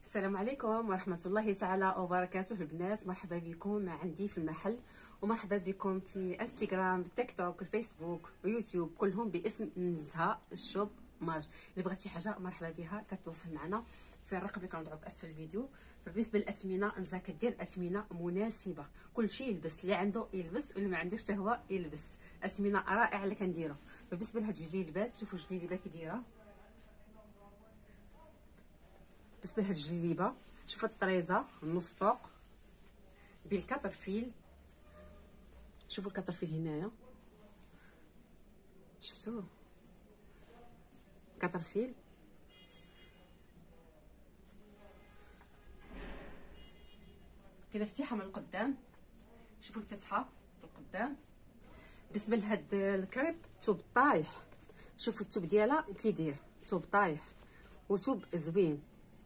السلام عليكم ورحمة الله تعالى وبركاته البنات. مرحبا بكم عندي في المحل، ومرحبا بكم في انستغرام، تيك توك، الفيسبوك ويوتيوب، كلهم باسم نزهة الشوب ماج. اللي بغات شي حاجة مرحبا بها كتواصل معنا في الرقم اللي كنضعو في اسفل الفيديو. فبالنسبة للأثمنة، نزهة كدير أثمنة مناسبة، كلشي يلبس، اللي عنده يلبس واللي ما عندوش حتى هو يلبس. أثمنة رائعة اللي كنديرو. فبالنسبة لهاد الجليلبات، شوفوا الجليلبة كي دايرة. بالنسبه لهاد الجليبه شوفوا الطريزه النص فوق بالكطرفيل. شوفوا الكطرفيل هنايا، شفتوه كطرفيل. كاينه فتيحه من القدام، شوفوا الفتحه من القدام. بالنسبه لهاد الكريب توب طايح، شوفوا التوب ديالها كي داير، توب طايح وتوب زوين،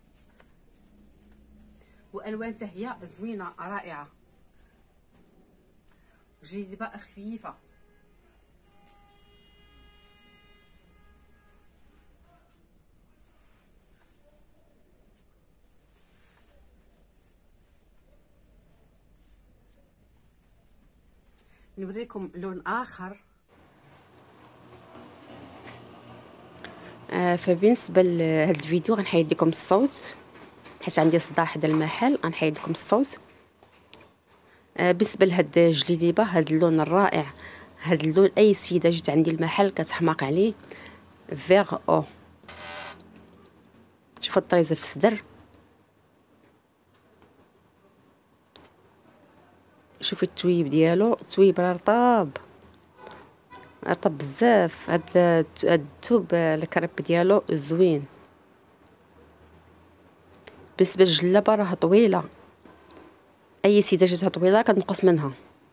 والوان حتى هي زوينه رائعه، جليبه خفيفه. نوريكم لون اخر. فبالنسبه لهذا الفيديو غنحيد لكم الصوت حيت عندي صداع حدا المحل، غنحيد لكم الصوت. بالنسبه لهاد الجليبه، هاد اللون الرائع، هاد اللون اي سيده جات عندي المحل كتحماق عليه، فيغ او. شوفوا الطريزه في الصدر، شوفوا التويب ديالو، التويب راه رطاب رطب بزاف. هاد الثوب الكريب ديالو زوين. بالنسبه للجلابه راه طويله، اي سيده جاتها طويله كتنقص منها.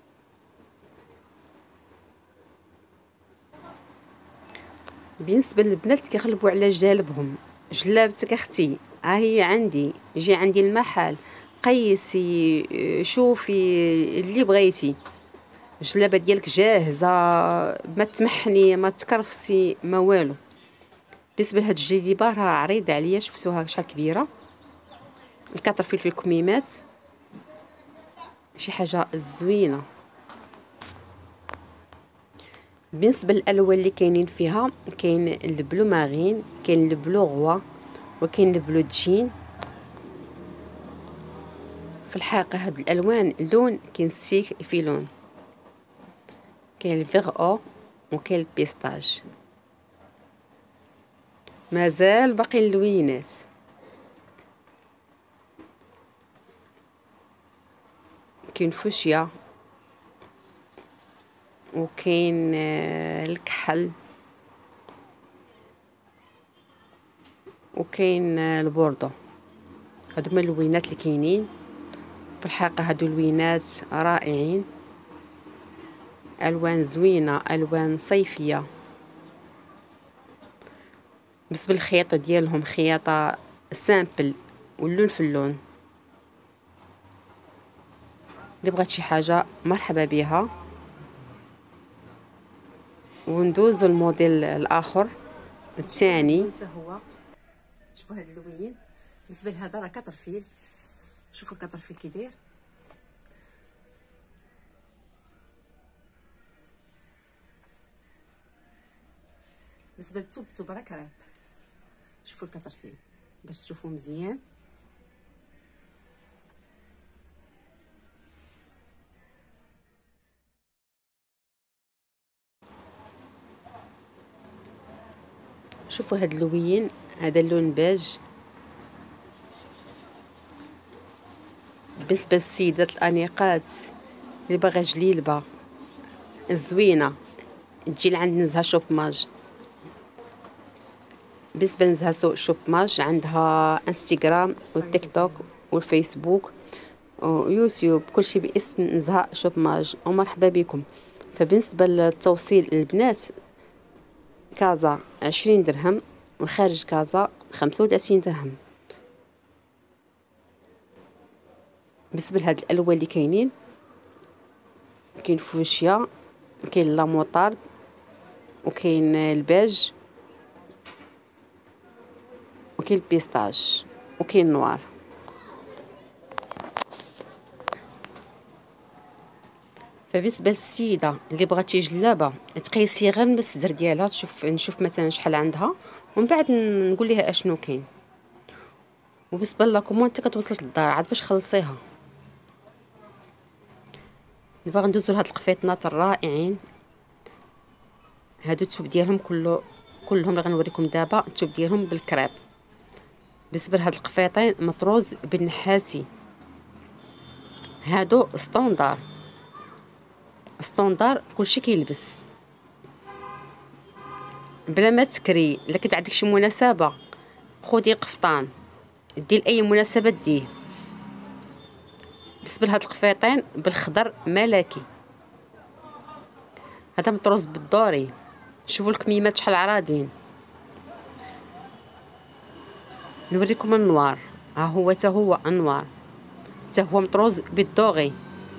بالنسبه للبنات اللي كيخلبوا على جالبهم، جلابتك اختي ها هي عندي، جي عندي المحل قيسي شوفي اللي بغيتي، الجلابه ديالك جاهزه، ما تمحني ما تكرفسي ما والو. بالنسبه لهاد الجليبه راه عريضه عليا، شفتوها شحال كبيره، الكطرفيل في الكميمات، شي حاجه زوينه. بالنسبه للالوان اللي كاينين فيها، كاين البلو مارين، كاين البلو غوا، وكاين البلو جين. في الحقيقه هاد الالوان لون كينسيك في لون، كاين الفيغ او وكاين البيستاج، مازال باقي اللوينات. كاين فوشيا وكاين الكحل وكاين البوردو. هادو هما اللوينات اللي كاينين. في الحقيقه هادو اللوينات رائعين، الوان زوينه، الوان صيفيه. بالنسبه للخياطه ديالهم خياطه سامبل واللون في اللون. اللي بغات شي حاجه مرحبا بها. وندوزو الموديل الاخر الثاني حتى هو. شوفوا هذا اللوين. بالنسبه لهذا راه كطرفيل، شوفوا الكطرفيل كي داير. بالنسبه للتوب راه كريب، شوفوا الكطرفيل باش تشوفوا مزيان. شوفوا هاد اللوين، هذا اللون باج. بالنسبه للسيدات الانيقات اللي باغا جليلبه زوينه، تجي لعند نزهه شوب ماج. بالنسبه لنزهه شوب ماج، عندها انستغرام والتيك توك والفيسبوك ويوتيوب، كلشي باسم نزهه شوب ماج، ومرحبا بكم. فبالنسبه للتوصيل للبنات، كازا 20 درهم وخارج كازا 35 درهم. بالنسبه لهاد الالوان اللي كاينين، كاين فوشيا، كاين لاموطارد، وكاين الباج، وكاين البيستاج، وكاين نوار. فبالنسبه للسيده اللي بغات شي جلابه تقيسي غير من الصدر ديالها، نشوف مثلا شحال عندها ومن بعد نقول لها اشنو كاين. وبالنسبه لاكوموند حتى كتوصلك للدار عاد باش خلصيها. دابا غندوزو لهاد القفيطنات الرائعين. هادو الثوب ديالهم كلهم اللي غنوريكم دابا الثوب ديالهم بالكريب. بالنسبه لهاد القفيطين مطروز بالنحاسي، هادو ستوندار كلشي كيلبس بلا ما تكري. الا كنت عندك شي مناسبه خدي قفطان، دير اي مناسبه ديه. بالنسبه لهاد القفيطين بالخضر ملكي، هذا مطروز بالدوري. شوفوا الكميمات شحال عراضين. نوريكم النوار، ها هو حتى هو انوار، حتى هو مطروز بالدوغي.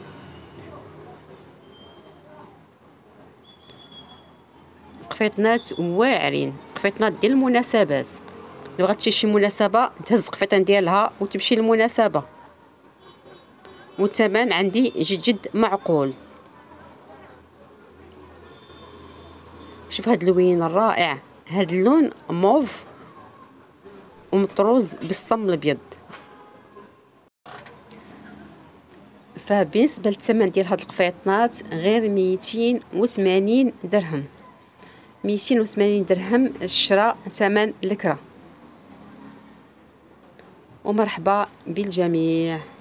قفيطنات واعرين، قفيطنات ديال المناسبات. اللي بغات شي مناسبه تهز قفيطان ديالها وتمشي للمناسبه. والثمن عندي جد معقول. شوف هاد اللوين الرائع، هاد اللون موف ومطروز بالصم الابيض. فبالنسبه للثمن ديال هاد القفيطنات غير 280 درهم. 280 درهم الشراء ثمن الكرة. ومرحبا بالجميع.